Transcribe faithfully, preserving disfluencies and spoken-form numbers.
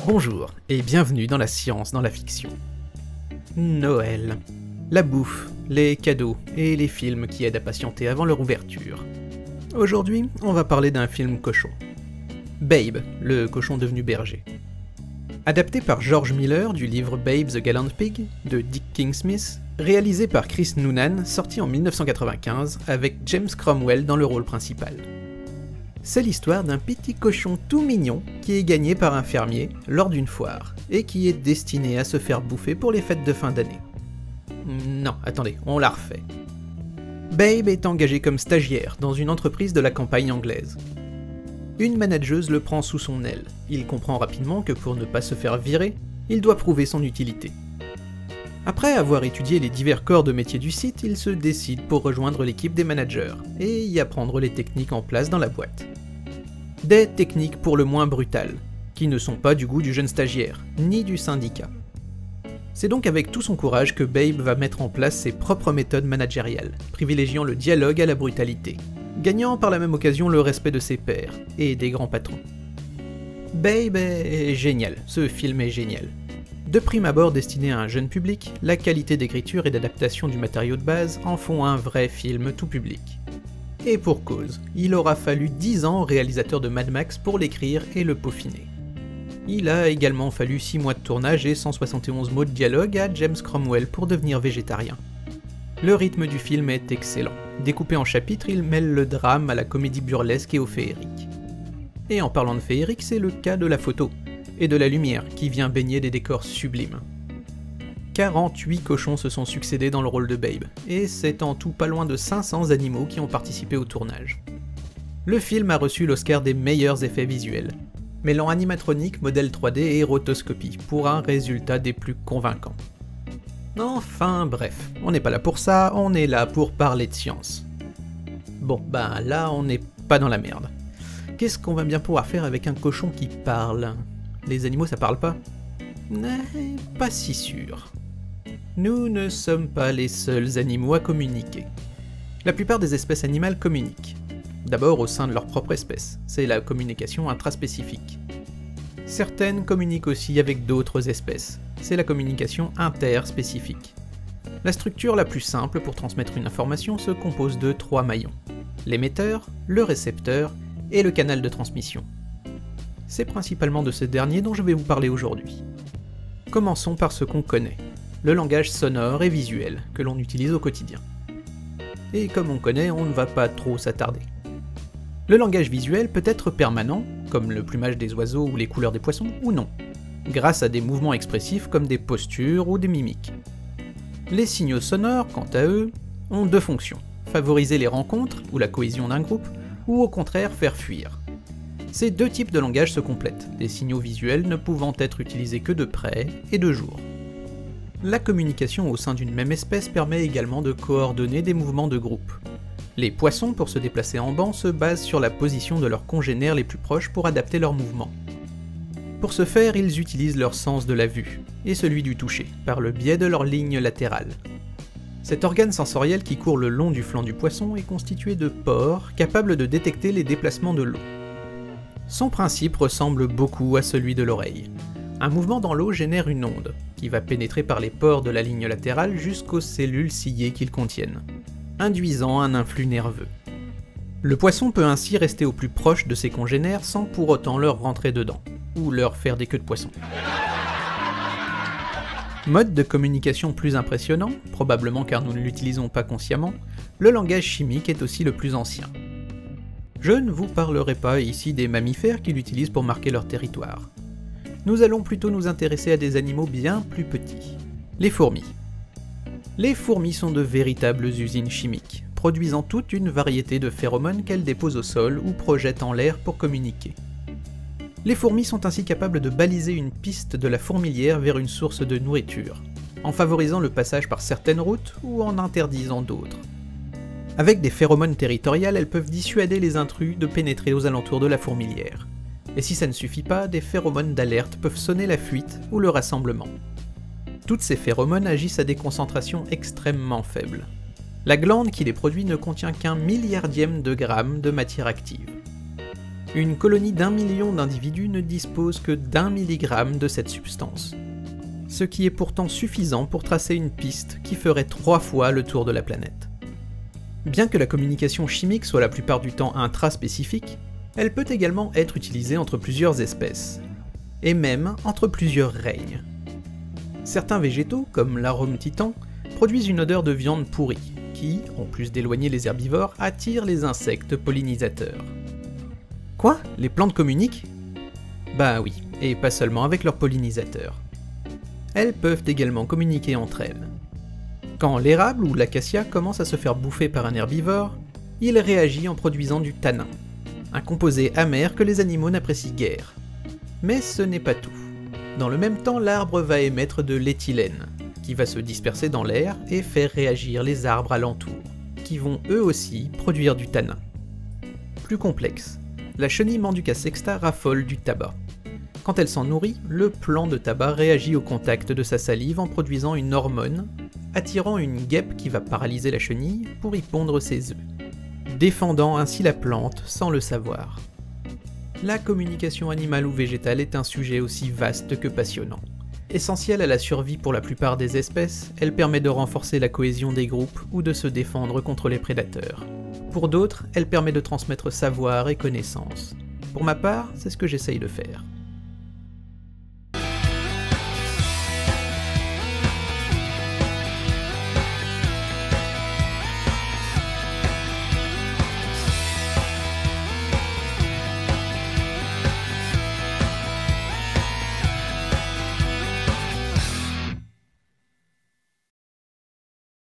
Bonjour et bienvenue dans la science dans la fiction. Noël. La bouffe, les cadeaux et les films qui aident à patienter avant leur ouverture. Aujourd'hui, on va parler d'un film cochon. Babe, le cochon devenu berger. Adapté par George Miller du livre Babe the Gallant Pig de Dick King-Smith, réalisé par Chris Noonan, sorti en mille neuf cent quatre-vingt-quinze avec James Cromwell dans le rôle principal. C'est l'histoire d'un petit cochon tout mignon qui est gagné par un fermier lors d'une foire et qui est destiné à se faire bouffer pour les fêtes de fin d'année. Non, attendez, on la refait. Babe est engagé comme stagiaire dans une entreprise de la campagne anglaise. Une manageuse le prend sous son aile. Il comprend rapidement que pour ne pas se faire virer, il doit prouver son utilité. Après avoir étudié les divers corps de métier du site, il se décide pour rejoindre l'équipe des managers et y apprendre les techniques en place dans la boîte. Des techniques pour le moins brutales, qui ne sont pas du goût du jeune stagiaire, ni du syndicat. C'est donc avec tout son courage que Babe va mettre en place ses propres méthodes managériales, privilégiant le dialogue à la brutalité, gagnant par la même occasion le respect de ses pairs et des grands patrons. Babe est génial, ce film est génial. De prime abord destiné à un jeune public, la qualité d'écriture et d'adaptation du matériau de base en font un vrai film tout public. Et pour cause, il aura fallu dix ans au réalisateur de Mad Max pour l'écrire et le peaufiner. Il a également fallu six mois de tournage et cent soixante et onze mots de dialogue à James Cromwell pour devenir végétarien. Le rythme du film est excellent. Découpé en chapitres, il mêle le drame à la comédie burlesque et au féerique. Et en parlant de féerique, c'est le cas de la photo et de la lumière qui vient baigner des décors sublimes. quarante-huit cochons se sont succédés dans le rôle de Babe, et c'est en tout pas loin de cinq cents animaux qui ont participé au tournage. Le film a reçu l'Oscar des meilleurs effets visuels, mêlant animatronique, modèle trois D et rotoscopie, pour un résultat des plus convaincants. Enfin bref, on n'est pas là pour ça, on est là pour parler de science. Bon, ben là on n'est pas dans la merde. Qu'est-ce qu'on va bien pouvoir faire avec un cochon qui parle ? Les animaux ça parle pas ? Eh, pas si sûr. Nous ne sommes pas les seuls animaux à communiquer. La plupart des espèces animales communiquent. D'abord au sein de leur propre espèce, c'est la communication intraspécifique. Certaines communiquent aussi avec d'autres espèces, c'est la communication interspécifique. La structure la plus simple pour transmettre une information se compose de trois maillons. L'émetteur, le récepteur et le canal de transmission. C'est principalement de ce dernier dont je vais vous parler aujourd'hui. Commençons par ce qu'on connaît, le langage sonore et visuel que l'on utilise au quotidien. Et comme on connaît, on ne va pas trop s'attarder. Le langage visuel peut être permanent, comme le plumage des oiseaux ou les couleurs des poissons, ou non, grâce à des mouvements expressifs comme des postures ou des mimiques. Les signaux sonores, quant à eux, ont deux fonctions, favoriser les rencontres ou la cohésion d'un groupe, ou au contraire faire fuir. Ces deux types de langage se complètent, les signaux visuels ne pouvant être utilisés que de près et de jour. La communication au sein d'une même espèce permet également de coordonner des mouvements de groupe. Les poissons, pour se déplacer en banc, se basent sur la position de leurs congénères les plus proches pour adapter leurs mouvements. Pour ce faire, ils utilisent leur sens de la vue, et celui du toucher, par le biais de leurs lignes latérales. Cet organe sensoriel qui court le long du flanc du poisson est constitué de pores capables de détecter les déplacements de l'eau. Son principe ressemble beaucoup à celui de l'oreille. Un mouvement dans l'eau génère une onde, qui va pénétrer par les pores de la ligne latérale jusqu'aux cellules ciliées qu'ils contiennent, induisant un influx nerveux. Le poisson peut ainsi rester au plus proche de ses congénères sans pour autant leur rentrer dedans, ou leur faire des queues de poisson. Mode de communication plus impressionnant, probablement car nous ne l'utilisons pas consciemment, le langage chimique est aussi le plus ancien. Je ne vous parlerai pas ici des mammifères qui l'utilisent pour marquer leur territoire. Nous allons plutôt nous intéresser à des animaux bien plus petits. Les fourmis. Les fourmis sont de véritables usines chimiques, produisant toute une variété de phéromones qu'elles déposent au sol ou projettent en l'air pour communiquer. Les fourmis sont ainsi capables de baliser une piste de la fourmilière vers une source de nourriture, en favorisant le passage par certaines routes ou en interdisant d'autres. Avec des phéromones territoriales, elles peuvent dissuader les intrus de pénétrer aux alentours de la fourmilière. Et si ça ne suffit pas, des phéromones d'alerte peuvent sonner la fuite ou le rassemblement. Toutes ces phéromones agissent à des concentrations extrêmement faibles. La glande qui les produit ne contient qu'un milliardième de gramme de matière active. Une colonie d'un million d'individus ne dispose que d'un milligramme de cette substance, ce qui est pourtant suffisant pour tracer une piste qui ferait trois fois le tour de la planète. Bien que la communication chimique soit la plupart du temps intraspécifique, elle peut également être utilisée entre plusieurs espèces, et même entre plusieurs règnes. Certains végétaux, comme l'arôme titan, produisent une odeur de viande pourrie, qui, en plus d'éloigner les herbivores, attire les insectes pollinisateurs. Quoi? Les plantes communiquent? Bah oui, et pas seulement avec leurs pollinisateurs. Elles peuvent également communiquer entre elles. Quand l'érable ou l'acacia commence à se faire bouffer par un herbivore, il réagit en produisant du tanin, un composé amer que les animaux n'apprécient guère. Mais ce n'est pas tout. Dans le même temps, l'arbre va émettre de l'éthylène, qui va se disperser dans l'air et faire réagir les arbres alentours, qui vont eux aussi produire du tanin. Plus complexe, la chenille Manduca sexta raffole du tabac. Quand elle s'en nourrit, le plant de tabac réagit au contact de sa salive en produisant une hormone, attirant une guêpe qui va paralyser la chenille pour y pondre ses œufs, défendant ainsi la plante sans le savoir. La communication animale ou végétale est un sujet aussi vaste que passionnant. Essentielle à la survie pour la plupart des espèces, elle permet de renforcer la cohésion des groupes ou de se défendre contre les prédateurs. Pour d'autres, elle permet de transmettre savoir et connaissances. Pour ma part, c'est ce que j'essaye de faire.